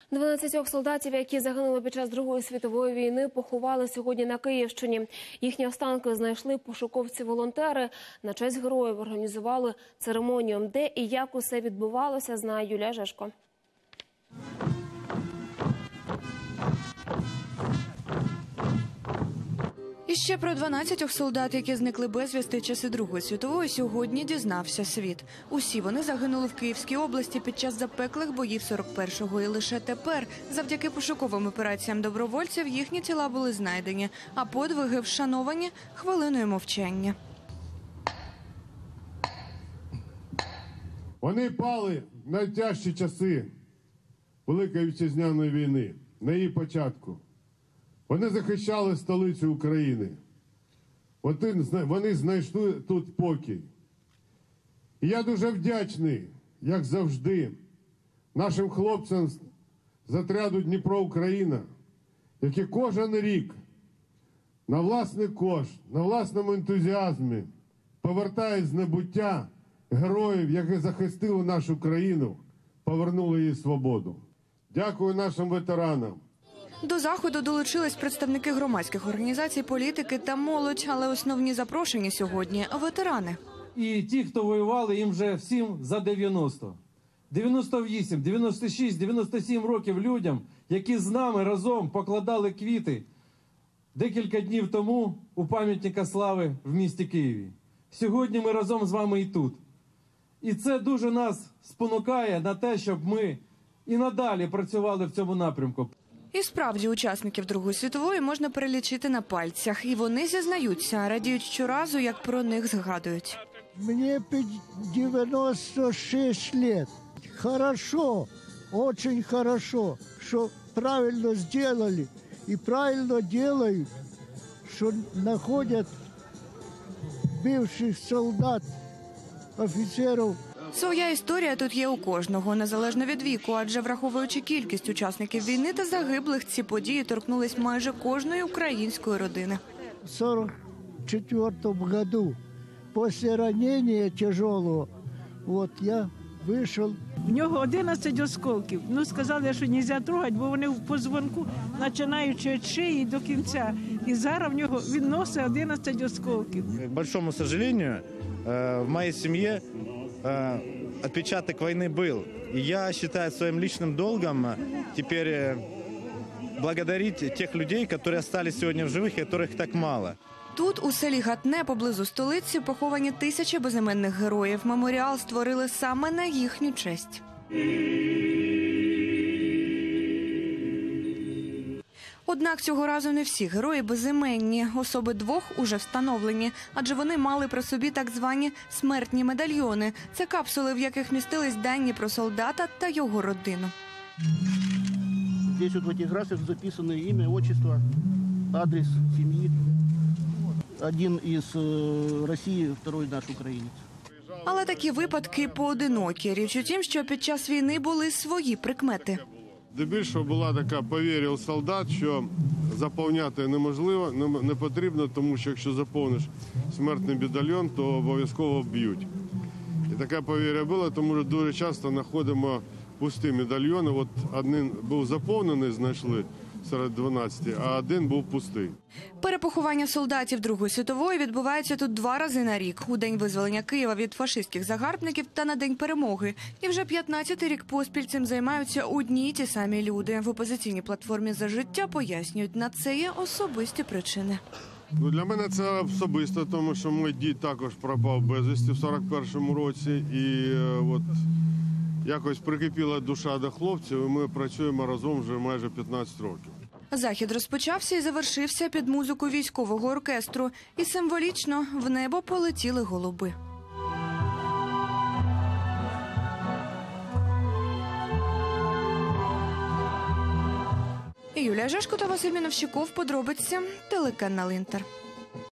12 солдатів, які загинули під час Другої світової війни, поховали сьогодні на Київщині. Їхні останки знайшли пошуковці-волонтери. На честь героїв організували церемонію. Де і як усе відбувалося, знає Юлія Жешко. І ще про 12 солдат, які зникли безвісти часи Другої світової, сьогодні дізнався світ. Усі вони загинули в Київській області під час запеклих боїв 41-го. І лише тепер, завдяки пошуковим операціям добровольців, їхні тіла були знайдені, а подвиги вшановані хвилиною мовчання. Вони пали в найтяжчі часи Великої Вітчизняної війни, на її початку. Вони захищали столицю України. Вони знайшли тут спокій. І я дуже вдячний, як завжди, нашим хлопцям з отряду Дніпро-Україна, які кожен рік на власний кошт, на власному ентузіазмі повертають з небуття героїв, які захистили нашу країну, повернули їй свободу. Дякую нашим ветеранам. До заходу долучились представники громадських організацій, політики та молодь, але основні запрошені сьогодні – ветерани. І ті, хто воювали, їм вже всім за 90. 98, 96, 97 років людям, які з нами разом покладали квіти декілька днів тому у пам'ятника слави в місті Києві. Сьогодні ми разом з вами і тут. І це дуже нас спонукає на те, щоб ми і надалі працювали в цьому напрямку. І справді, учасників Другої світової можна перелічити на пальцях. І вони зізнаються, радіють щоразу, як про них згадують. Мені 96 років. Хорошо, дуже хорошо, що правильно зробили і правильно роблять, що знаходять бивших солдат, офіцерів. Своя історія тут є у кожного, незалежно від віку, адже враховуючи кількість учасників війни та загиблих, ці події торкнулись майже кожної української родини. В 1944 году, після ранення тяжелого, я вийшов. В нього 11 осколків. Сказали, що не можна трогати, бо вони в позвонку, починаючи від шиї до кінця. І зараз в нього він носить 11 осколків. К большому сожалению, в моей семье отпечаток войны был. И я считаю своим личным долгом теперь благодарить тех людей, которые остались сегодня в живых, и которых так мало. Тут, у селі Гатне, поблизу столиці, поховані тисячі безіменних героїв. Меморіал створили саме на їхню честь. Однак цього разу не всі герої безіменні. Особи двох уже встановлені, адже вони мали при собі так звані смертні медальйони. Це капсули, в яких містились дані про солдата та його родину. Здесь в этих графиках записано имя, отчество, адрес семьи. Один із Росії, второй наш українець. Але такі випадки поодинокі. Річ у тім, що під час війни були свої прикмети. Здебільшого була така повір'я у солдат, що заповняти неможливо, не потрібно, тому що якщо заповниш смертний медальйон, то обов'язково вб'ють. І така повір'я була, тому що дуже часто знаходимо пусті медальйони. От один був заповнений, знайшли серед 12, а один був пустий. Перепоховання солдатів Другої світової відбувається тут 2 рази на рік. У День визволення Києва від фашистських загарбників та на День перемоги. І вже 15-й рік поспіль цим займаються одні й ті самі люди. В опозиційній платформі «За життя» пояснюють, на це є особисті причини. Для мене це особисто, тому що мій дід також пропав безвісти в 41-му році. І якось прикипіла душа до хлопців, і ми працюємо разом вже майже 15 років. Захід розпочався і завершився під музику військового оркестру. І символічно в небо полетіли голуби. Юлія Жешко та Василь Міновщиков. Подробиці. Телеканал «Інтер».